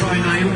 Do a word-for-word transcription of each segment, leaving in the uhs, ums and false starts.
sajnáljuk.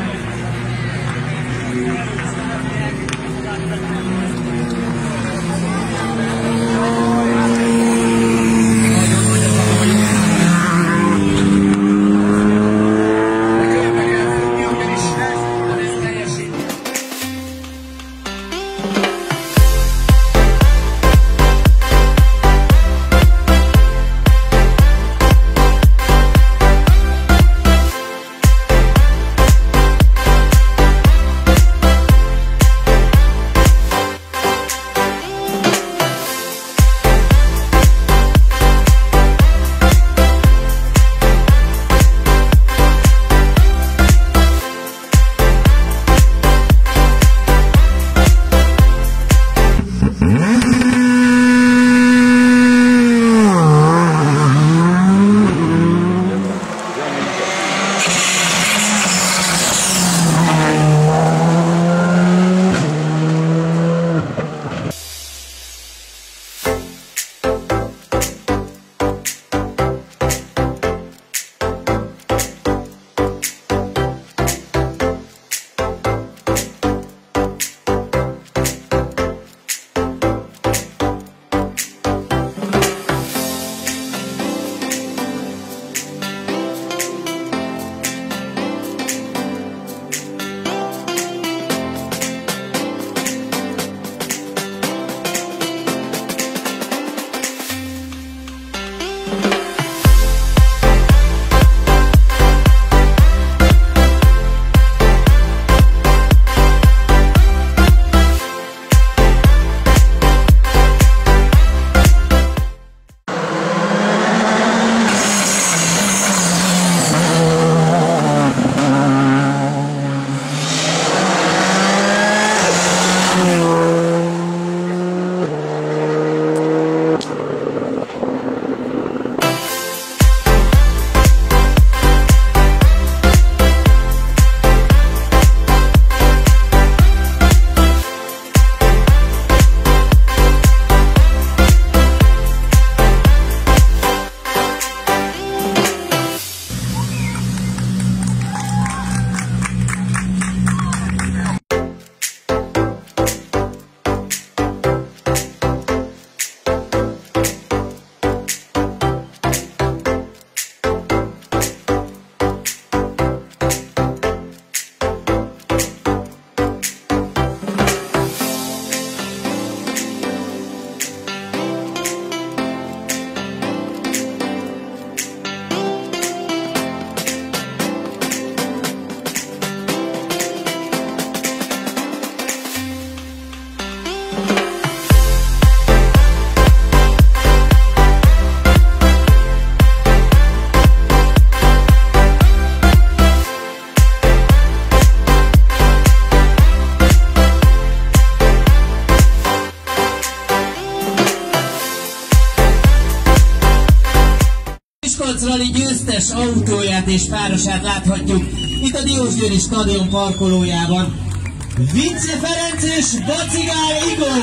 Rali győztes autóját és párosát láthatjuk itt a Diósgyőri stadion parkolójában. Vince Ferenc és Bacigál Igor!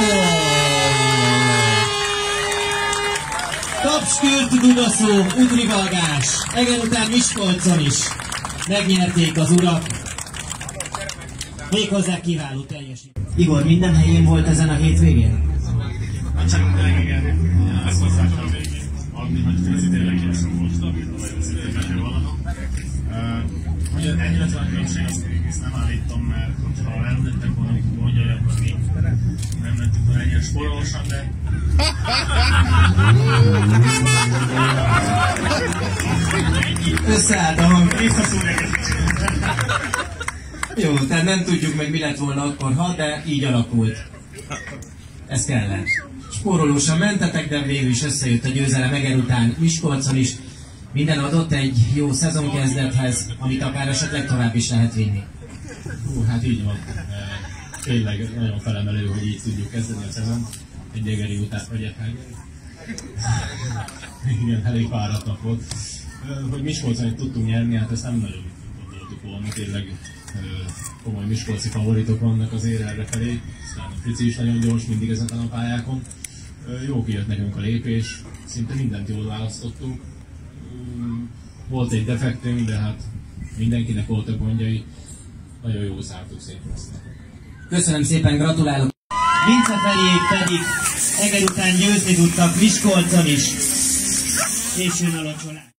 Tapskürt Dudaszó, udrivalgás, Eger után Miskolcon is megnyerték az urak. Méghozzá kiváló teljesítmény. Igor, minden helyén volt ezen a hétvégén? Hát csak igen, ezt hozzátom még adni, hogy Frizi tényleg később volt, nagyon szépen valamit. Ugye ennyire van különbség, azt nem állítom, mert ha nem tettek volna gondjai, akkor mi nem mentünk volna ennyire sporolosan, de... Összeállt a hang. Visszaszúrják egy Jó, tehát nem tudjuk meg, mi lett volna akkor, ha, de így alakult. Ez kellett. Spórolósan mentetek, de végül is összejött a győzelem Eger után Miskolcon is. Minden adott egy jó szezonkezdethez, amit akár esetleg tovább is lehet vinni. Hú, hát így van. Tényleg nagyon felemelő, hogy így tudjuk kezdeni a szezon. Egy egeri után, vagy egy igen, elég fáradt nap volt. Hogy Miskolcon tudtunk nyerni, hát ezt nem nagyon gondoltuk volna. Tényleg komoly miskolci favoritok vannak azért errefelé. Aztán a Frici is nagyon gyors mindig ezeken a pályákon. Jó kijött nekünk a lépés, szinte mindent jól választottunk. Volt egy defektünk, de hát mindenkinek voltak gondjai, nagyon jó szálltuk szép lesz. Köszönöm szépen, gratulálok! Vince Feriék pedig Eger után győzni tudtak Miskolcon is. És jön a locsolás.